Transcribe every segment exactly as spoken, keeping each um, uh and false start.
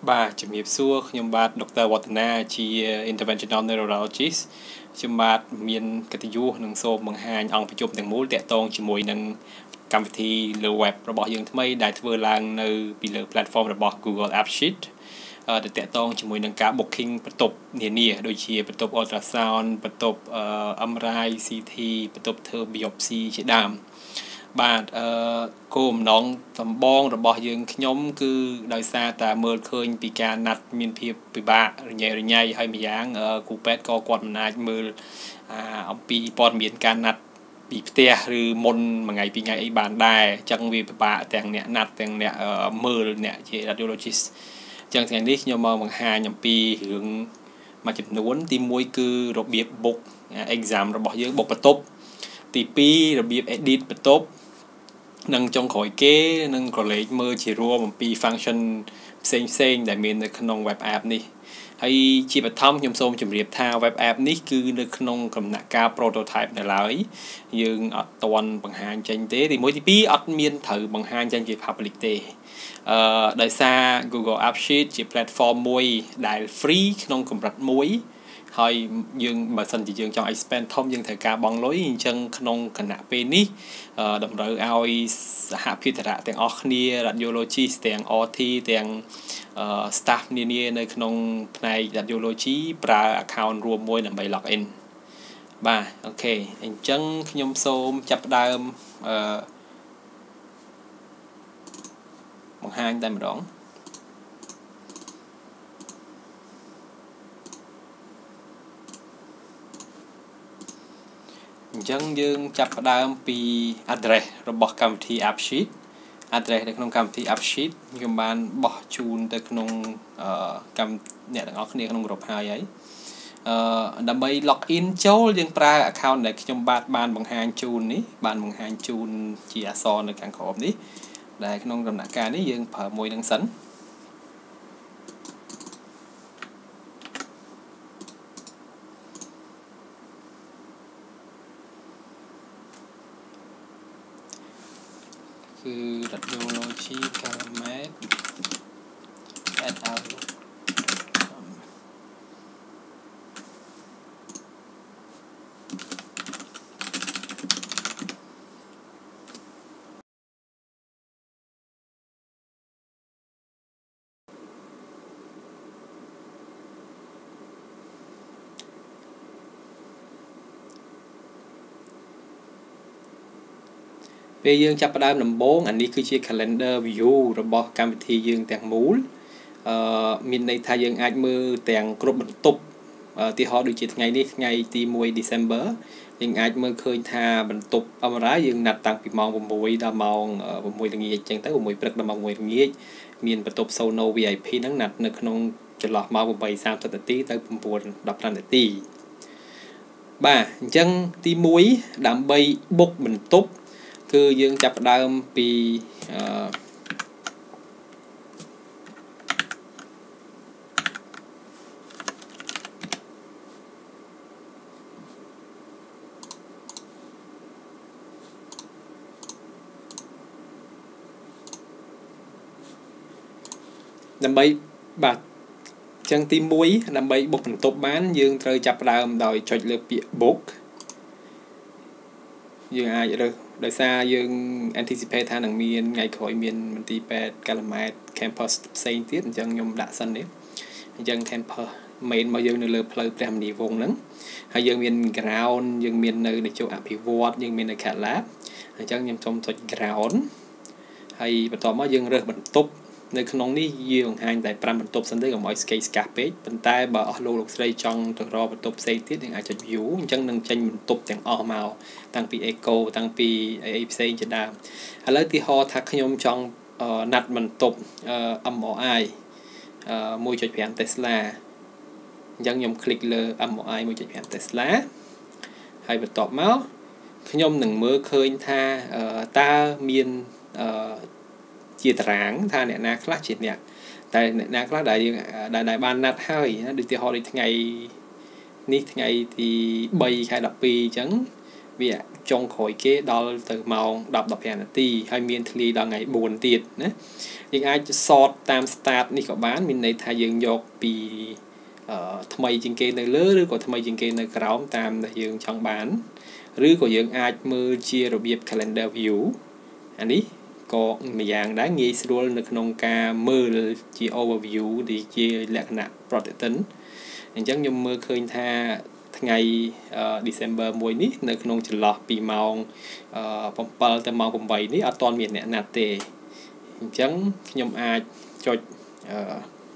Bàជំរាបសួរខ្ញុំបាទ Doctor Watana ជា Interventional Neurologist ខ្ញុំបាទមានកិត្តិយសនឹងសូមបង្ហាញអង្គប្រជុំទាំងមូលតាក់ទងជាមួយនឹងកម្មវិធីលើ web របស់យើងថ្មីដែលធ្វើឡើងនៅពីលើ platform របស់ Google App Sheet ដែលតាក់ទងជាមួយនឹងការ booking បន្ទប់នានាដូចជាបន្ទប់ ultrasound បន្ទប់ អឹម អារ ไอ ซี ที បន្ទប់ធ្វើ biopsy ជាដើមបាទអឺគោលបំណងចម្បងរបស់យើងខ្ញុំគឺដោយសារតែមើលឃើញពីការណាត់មានភាពពិបាករញ៉េរញ៉ៃហើយម្យ៉ាងគ្រូពេទ្យក៏គាត់មិនអាចមើលអំពីព័ត៌មានការណាត់ពីផ្ទះឬមុនមួយថ្ងៃពីរថ្ងៃអីបានដែរអញ្ចឹងវាពិបាកទាំងអ្នកណាត់ទាំងអ្នកមើលអ្នកជា radiologist អញ្ចឹងថ្ងៃនេះខ្ញុំមកបង្ហាញអំពីរឿងមួយចំនួនទីមួយគឺរបៀប book exam របស់យើង book បន្ទប់ទីពីររបៀប edit បន្ទប់និងចុងក្រោយគេនឹងក៏លេខមើលជារួមអំពី function ផ្សេងផ្សេងដែលមាននៅក្នុង web app នេះហើយជាបឋមខ្ញុំសូមជម្រាបថា web app នេះគឺនៅក្នុងដំណាក់កាល prototype នៅឡើយយើងអត់ទាន់បង្ហាញចេញទេទីមួយទីពីរអត់មានត្រូវបង្ហាញចេញជា public ទេអឺដោយសារ Google App Sheet ជា platform មួយដែល free ក្នុងកម្រិតមួយហើយយើងបើសិនជាយើងចង់ expand ធំយើងត្រូវការបង់លុយអញ្ចឹងក្នុងគណៈពេលនេះតម្រូវឲ្យសហភាគរៈទាំងអស់គ្នា radiologist ទាំង អ ที ទាំង staff នានានៅក្នុងផ្នែក radiology ប្រើ account រួមមួយដើម្បី log in បាទអូខេអញ្ចឹងខ្ញុំសូមចាប់ផ្ដើមអឺបង្ហាញតែម្ដងអញ្ចឹងយើងចាប់ផ្ដើមពី address របស់កម្មវិធី App Sheet address នៅក្នុងកម្មវិធី App Sheet ខ្ញុំបានបោះជូនទៅក្នុងកម្មអ្នកទាំងអស់គ្នាក្នុងក្រុមហើយហើយអឺដើម្បី log in ចូលយើងប្រើ account ដែលខ្ញុំបាទបានបង្ហាញជូននេះបានបង្ហាញជូនជាអក្សរនៅខាងក្រោមនេះដែលក្នុងដំណាក់កាលនេះយើងប្រើមួយនឹងសិនគឺ radiology Calamed at outlook ពេលយើងចាប់ផ្ដើមដំបូងអានេះគឺជា calendar view របស់កម្មវិធីយើងទាំងមូលអឺមានន័យថាយើងអាចមើលទាំងគ្រប់បន្ទប់ឧទាហរណ៍ដូចជាថ្ងៃនេះថ្ងៃទីមួយ December យើងអាចមើលឃើញថាបន្ទប់ អឹម អារ ไอ យើងណាត់តាំងពីម៉ោង៦ដល់ម៉ោង៦ល្ងាចអញ្ចឹងទៅ៦ព្រឹកដល់ម៉ោង១ល្ងាចមានបន្ទប់ Sono វី ไอ พี ហ្នឹងណាត់នៅក្នុងចន្លោះម៉ោង៨:៣០ នាទីទៅ៩:១៥ នាទីបាទអញ្ចឹងទីមួយដើម្បី book បន្ទប់គឺយើងចាប់ផ្ដើមពីអឺដើម្បីបាទអញ្ចឹងទីមួយដើម្បី book បន្ទប់បានយើងត្រូវចាប់ផ្ដើមដោយចុចលើពាក្យ book យើងអាចរើសដោយសារយើង anticipate ថានឹងមានថ្ងៃក្រោយមានមន្ទីរពេទ្យ Calamed campus ផ្សេងទៀតអញ្ចឹងខ្ញុំដាក់សិននេះអញ្ចឹង campus main របស់យើងនៅលើផ្លូវព្រះមនីវង្សហ្នឹងហើយយើងមាន ground យើងមាននៅនិជោអភិវឌ្ឍយើងមាននៅ Cat Lab អញ្ចឹងខ្ញុំសូមចុច ground ហើយបន្ទាប់មកយើងរើសបន្ទប់នៅក្នុងនេះយើងបង្ហាញតែ5បន្ទប់សិនទេកុំឲ្យស្កេស្កាស់ពេកប៉ុន្តែបើអស់លោកលោកស្រីចង់ទៅរកបន្ទប់ផ្សេងទៀតយើងអាចចុច view អញ្ចឹងនឹងចេញបន្ទប់ទាំងអស់មកតាំងពី echo តាំងពីអីផ្សេងជាដើមឥឡូវទីហោថាខ្ញុំចង់ណាត់បន្ទប់ អឹម អារ ไอ មួយ.៥ Tesla អញ្ចឹងខ្ញុំคลิกលើ អឹម អារ ไอ មួយ.៥ Tesla ហើយបន្ទាប់មកខ្ញុំនឹងមើលឃើញថាតើមានអឺជាតារាងថាអ្នកណាខ្លះជាអ្នកតែអ្នកណាខ្លះដែលយើងដែលបានណាត់ហើយណាដូចទីហោដូចថ្ងៃនេះថ្ងៃទី3ខែ12អញ្ចឹងវាចុងក្រោយគេដល់ទៅម៉ោងដប់ដប់ប្រាំនាទីហើយមានធ្លាដល់ថ្ងៃបួនទៀតណាយើងអាចសតតាម start នេះក៏បានមានន័យថាយើងយកពីអឺថ្មីជាងគេនៅលើឬក៏ថ្មីជាងគេនៅក្រោមតាមដែលយើងចង់បានឬក៏យើងអាចមើលជារបៀប calendar view អានេះក៏ម្យ៉ាងដែរងាយស្រួលនៅក្នុងការមើលជា overview ដែលជាលក្ខណៈ protein អញ្ចឹងខ្ញុំមើលឃើញថាថ្ងៃ December មួយនេះនៅក្នុងចន្លោះពីម៉ោង7ទៅម៉ោង8នេះអត់ទាន់មានអ្នកណាត់ទេអញ្ចឹងខ្ញុំអាចចុចអឺ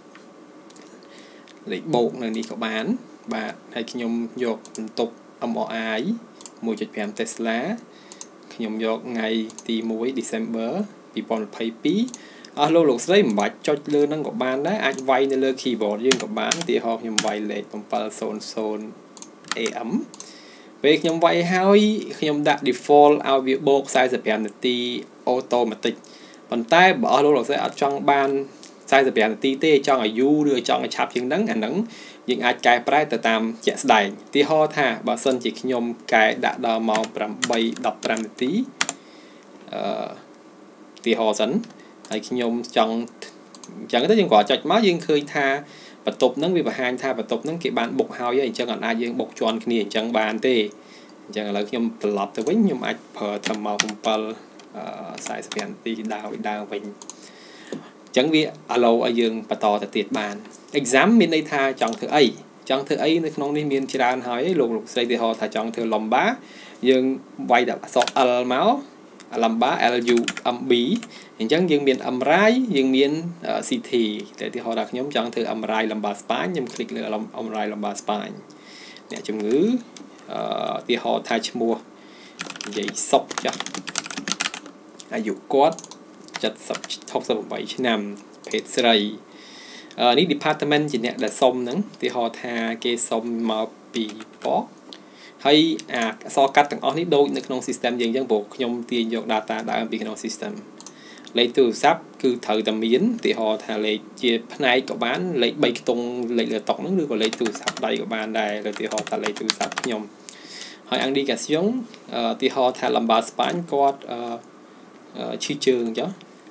លេខបូកនៅនេះក៏បានបាទហើយខ្ញុំយកបន្ទប់ em o i one point five Tesla ខ្ញុំយកថ្ងៃទីone December twenty twenty-twoអស់លោកលោកស្រីមិនបាច់ចុចលើហ្នឹងក៏បានដែរអាចវាយនៅលើ keyboard យើងក៏បានឧទាហរណ៍ខ្ញុំវាយលេខseven hundred A M ពេលខ្ញុំវាយហើយខ្ញុំដាក់ default ឲ្យវាបូកforty-fiveនាទី automatic ប៉ុន្តែបើអស់លោកលោកស្រីអត់ចង់បានforty-fiveនាទីទេចង់ឲ្យយូរឬចង់ឲ្យឆាប់ជាងហ្នឹងអាហ្នឹងយើងអាចកែប្រែទៅតាមជាក់ស្ដែងឧទាហរណ៍ថាបើសិនជាខ្ញុំកែដាក់ដល់ម៉ោងeight fifteenនាទីអឺឧទាហរណ៍សិនហើយខ្ញុំចង់អញ្ចឹងទៅយើងគ្រាន់ចុចមកយើងឃើញថាបន្ទប់ហ្នឹងវាបង្ហាញថាបន្ទប់ហ្នឹងគេបានបុកហើយអញ្ចឹងអត់អាចយើងបុកជាន់គ្នាអញ្ចឹងបានទេអញ្ចឹងឥឡូវខ្ញុំត្រឡប់ទៅវិញខ្ញុំអាចប្រើត្រឹមម៉ោងseven forty-fiveនាទីដើរដើរវិញអញ្ចឹងវា allow ឲ្យយើងបន្តទៅទៀតបាន exam មានន័យថាចង់ធ្វើអីចង់ធ្វើអីនៅក្នុងនេះមានច្រើនហើយលោកលោកស្រីទីហោថាចង់ធ្វើ lomba យើងវាយដាក់អក្សរ L មក lomba L U M B អញ្ចឹងយើងមាន M R I យើងមាន C T តែទីហោថាខ្ញុំចង់ធ្វើ M R I lomba spine ខ្ញុំคลิกលើ M R I lomba spine អ្នកជំងឺអឺទីហោថាឈ្មោះនិយាយសុកចាស់អាយុគាត់seventy-sixty-eightឆ្នាំភេទស្រីអឺនេះ department ជាអ្នកដែលសុំហ្នឹងទីហោថាគេសុំមកពីប៉ុកហើយអាអក្សរកាត់ទាំងអស់នេះដូចនៅក្នុង system យើងអញ្ចឹងព្រោះខ្ញុំទាញយក data ដើមពីក្នុង system លេខទូរស័ព្ទគឺត្រូវតែមានទីហោថាលេខជាផ្នែកក៏បានលេខthreeខ្ទង់លេខលើតុហ្នឹងឬក៏លេខទូរស័ព្ទដៃក៏បានដែរឬទីហោថាលេខទូរស័ព្ទខ្ញុំហើយ indication ទីហោថា lumbar spine គាត់អឺឈឺជើងចុះ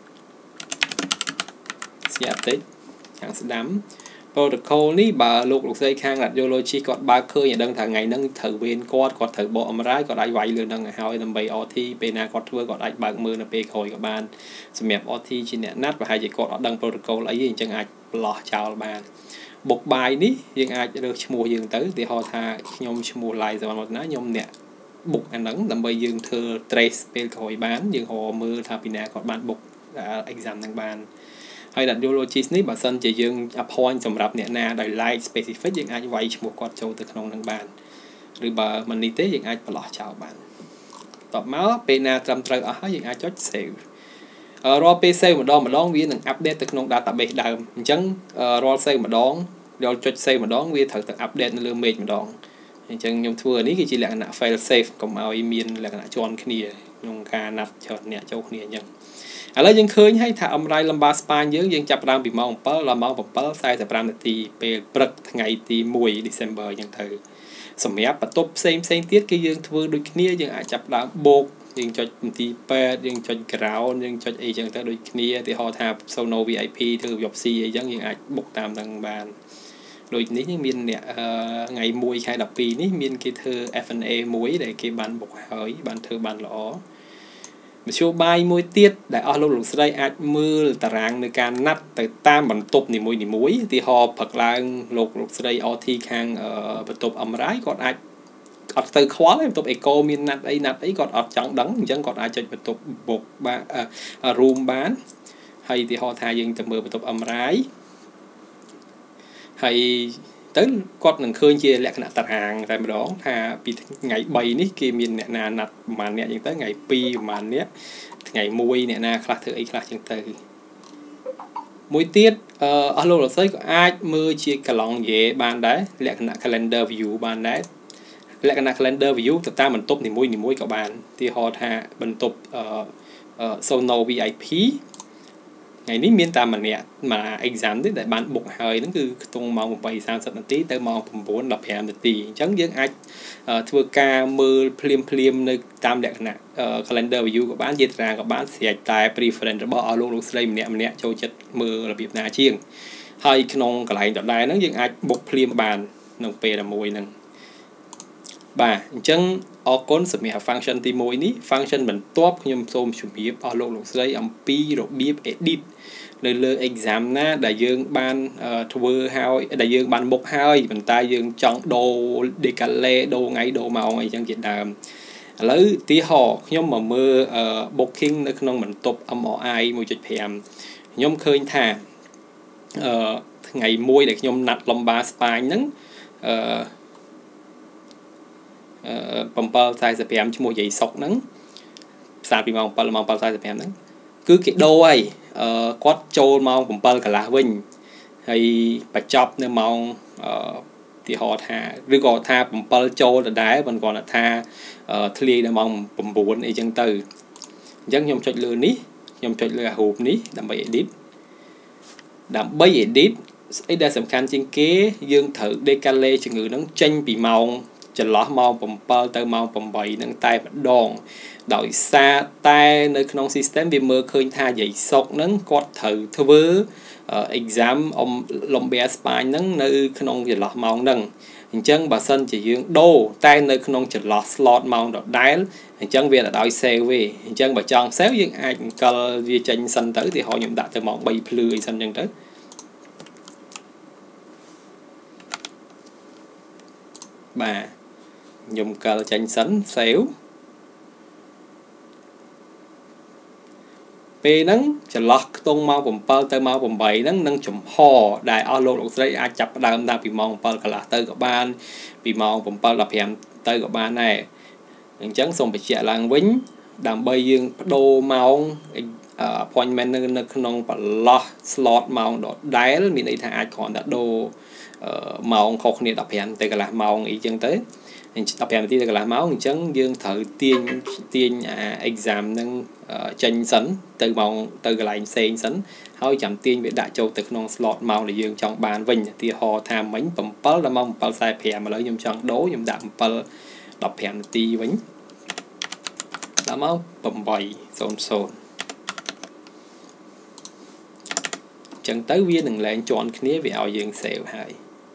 sciatic ខាងស្ដាំ protocol នេះបើលោកលោកស្រីខាង radiology គាត់បើកឃើញឲ្យដឹងថាថ្ងៃហ្នឹងត្រូវវេនគាត់គាត់ត្រូវបក M R I គាត់អាចវាយលើហ្នឹងឲ្យហើយដើម្បី R T ពេលណាគាត់ធ្វើគាត់អាចបើកមើលនៅពេលក្រោយក៏បានសម្រាប់ R T ជាអ្នកណាត់ប្រហែលជាគាត់អត់ដឹង protocol អីទេអញ្ចឹងអាចប្រឡោះចោលបានបុកបាយនេះយើងអាចរើសឈ្មោះយើងទៅឧទាហរណ៍ថាខ្ញុំឈ្មោះ Lai សវណ្ណវឌ្ឍនាខ្ញុំអ្នកបុកអាហ្នឹងដើម្បីយើងធ្វើ trace ពេលក្រោយបានយើងរកមើលថាពីណាគាត់បានបុក exam ហ្នឹងបានហើយ radiologist នេះបើសិនជាយើង appoint សម្រាប់អ្នកណាដោយ like specific យើងអាចវាយឈ្មោះគាត់ចូលទៅក្នុងហ្នឹងបានឬបើមិននេះទេយើងអាចប្រឡោះចោលបានតបមកពេលណាត្រឹមត្រូវអស់ហើយយើងអាចចុច save រាល់ពេល save ម្ដងម្ដងវានឹង update ទៅក្នុង database ដើមអញ្ចឹងរាល់ save ម្ដងរាល់ចុច save ម្ដងវាត្រូវតែ update នៅលើ មេឃម្ដងអញ្ចឹងខ្ញុំធ្វើនេះគឺជាលក្ខណៈ file save កុំឲ្យមានលក្ខណៈជាន់គ្នាក្នុងការណាត់ច្រើនអ្នកចូលគ្នាអញ្ចឹងឥឡូវយើងឃើញហើយថា M R I lumbar spine យើងយើងចាប់ផ្ដើមពីម៉ោងsevenដល់ម៉ោងseven forty-fiveនាទីពេលព្រឹកថ្ងៃទីone December អញ្ចឹងទៅសម្រាប់បន្ទប់ផ្សេងផ្សេងទៀតគឺយើងធ្វើដូចគ្នាយើងអាចចាប់ផ្ដើមបូកយើងចុចមន្ទីរពេទ្យយើងចុច ground យើងចុចអីចឹងទៅដូចគ្នាឧទាហរណ៍ថា Sono V I P ធ្វើយប់ C អីចឹងយើងអាចបុកតាមហ្នឹងបានដូចនេះមានអ្នកថ្ងៃoneខែtwelveនេះមានគេធ្វើ F N A មួយដែលគេបានបុកហើយបានធ្វើបានល្អមធ្យោបាយមួយទៀតដែលអស់លោកលោកស្រីអាចមើលតារាងនៃការណាត់ទៅតាមបន្ទប់នីមួយៗឧទាហរណ៍ព្រឹកឡើងលោកលោកស្រី R T ខាងបន្ទប់ M R I គាត់អាចអត់ទៅខ្វល់ទេបន្ទប់ Eco មានណាត់អីណាត់អីគាត់អត់ចង់ដឹងអញ្ចឹងគាត់អាចចុចបន្ទប់បុកបាន room បានហើយឧទាហរណ៍ថាយើងទៅមើលបន្ទប់ M R I ហើយទៅគាត់នឹងឃើញជាលក្ខណៈតារាងតែម្ដងថាពីថ្ងៃthreeនេះគេមានអ្នកណាណាត់ប្រហែលអ្នកអញ្ចឹងទៅថ្ងៃtwoប្រហែលអ្នកថ្ងៃoneអ្នកណាខ្លះធ្វើអីខ្លះអញ្ចឹងទៅមួយទៀតអឺអស់លោកលោកស្រីក៏អាចមើលជាកន្លងយេបានដែរលក្ខណៈ calendar view បានដែរលក្ខណៈ calendar view ទៅតាមបន្ទប់នីមួយៗក៏បានឧទាហរណ៍ថាបន្ទប់អឺ Sono V I P ngày ní miên ta mà nè mà exam đấy đại bạn buộc hơi nó cứ tung mong một vài sao sắp tí tới mong một bốn đọc hẹn được tí chẳng những ai thưa ca mưa phim phim nơi tam đẹp nè calendar view của bạn dịch ra của bạn sẽ tài preference bỏ luôn lúc đây nè nè cho chất mưa là việc nào chiêng hay non cái lại đợt này nó những ai buộc phim bàn nông pe là mùi nè bà chẳng ở con sự mẹ function thì mùi ní function mình top nhưng xôm chủ biết ở lúc lúc đây âm pi rồi biết edit lời lời exam na đại dương ban thua hai đại dương ban một hai mình ta dương chọn đồ decale đồ ngày đồ màu ngày chẳng chuyện là lấy tí họ nhóm mà mưa booking nó không mình top âm ở ai một chút phèm nhóm khơi thà ngày môi để nhóm nặt lồng ba spy nắng bầm bơ sai sẽ phèm cho một giày sọc nắng sao bị mong bầm mong bầm sai sẽ phèm nắng cứ cái đô ấy quát trâu mong bầm bơ cả lá vinh hay bà chọc nên mong thì họ thà rồi gọi tha bầm bơ trâu là đá vẫn còn là tha thli là mong bầm buồn ấy chân từ dân nhom chọi lừa ní nhom chọi lừa hộp ní đam bay edit đam bay edit ấy đã sầm khăn trên kế dương thử decale cho người nó tranh bị màu chật lót màu bầm bơ tới màu bầm bầy nâng tay bắt đòn đổi xa tay nơi trong system vì mơ khơi tha dậy sọc nâng quạt thử thơ vơ exam ông lồng bé spy nâng nơi trong chật lót màu nâng hình chân bà sân chỉ dương đô tay nơi trong chật lót slot màu đỏ đáy hình chân việc là đổi xe về hình chân bà chọn xéo dương ai cơ vi tranh sân tới thì họ nhậm đạt từ màu bay plư sân chân tới bà dùng cờ tranh sánh xéo pe nắng chỉ lọt tung mau bầm bơ tới mau bầm bầy nắng nâng chùm hò đại alo được dây ai chập đam ta bị mong bơ cả là tới của ban bị mong bầm bơ lập hẻm tới của ban này những trắng xong bị chạy làng vĩnh đàm bay dương đô màu appointment nâng nâng nông và lọt slot màu đỏ đáy mình ấy thà ai còn đã đô màu không nên đọc hẹn tới cả là màu ý chân tới đọc hẹn tí là máu mình chẳng dương thử tiên tiên exam nâng tranh sấn từ màu từ cái lại xe sấn hỏi chậm tiên bị đại châu từ non slot màu để dương trong bàn vinh thì họ tham bánh bấm bớt là mong bớt sai phè mà lấy nhung chọn đố nhung đạm bớt đọc hẹn tí bánh là máu bấm bầy xôn xôn chẳng tới viên đừng lên chọn cái về ao dương xèo hại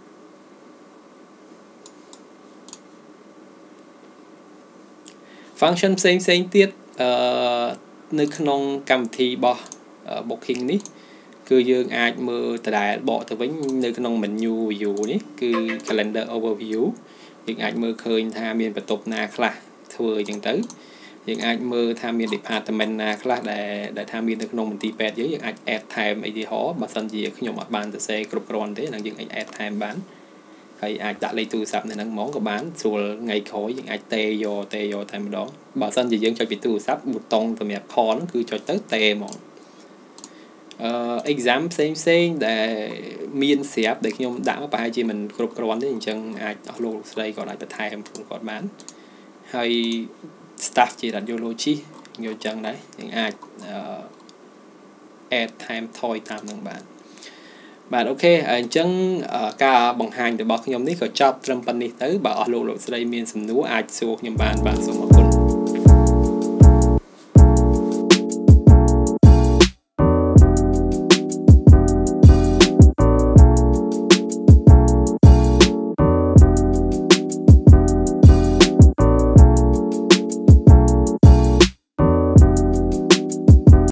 function xem xem tiết nơi trong cầm thi bỏ booking ní cứ dương ai mơ từ đại bỏ từ với nơi trong menu view ní cứ calendar overview những ai mơ khơi tham miền và tục na khla thừa chẳng tới những ai mơ tham miền department na khla để để tham miền nơi trong mình ti pet với những ai add time ấy thì họ mà sân gì khi nhom mặt bàn từ xe groupron thế là những ai add time bán hay ai đã lấy tu sắp nên nâng món của bán rồi ngày khối những ai tê vô tê vô thay đó bà sân gì dân cho việc tu sắp một tông từ mẹ kho nó cứ cho tới tê món uh, exam xem xem để miên xếp để khi ông đã bài chi mình groupron đấy chân ai ở luôn đây còn lại là thay em cũng còn bán hay staff chỉ là vô logic nhiều chân đấy những ai uh, add time thôi tam nâng bạn bạn ok chân ca bằng hành để bọc nhóm ní có chop trump này tới bảo lộ lộ đây miền sầm núi ai xuống nhóm bạn bạn xuống